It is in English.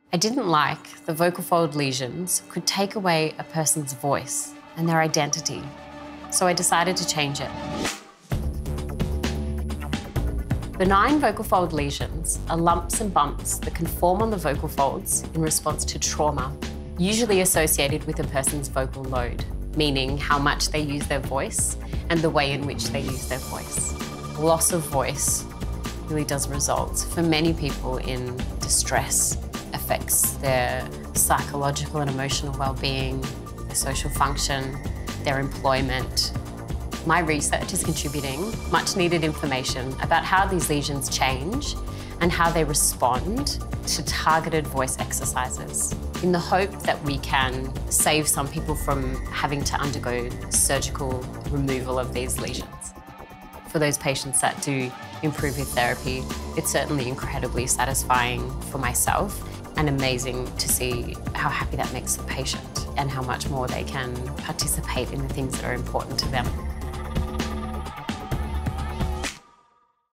I didn't like the vocal fold lesions could take away a person's voice and their identity, so I decided to change it. Benign vocal fold lesions are lumps and bumps that can form on the vocal folds in response to trauma, usually associated with a person's vocal load, meaning how much they use their voice and the way in which they use their voice. Loss of voice really does result for many people in distress, affects their psychological and emotional well-being, their social function, their employment. My research is contributing much needed information about how these lesions change and how they respond to targeted voice exercises, in the hope that we can save some people from having to undergo surgical removal of these lesions. For those patients that do improve with therapy, it's certainly incredibly satisfying for myself and amazing to see how happy that makes the patient and how much more they can participate in the things that are important to them.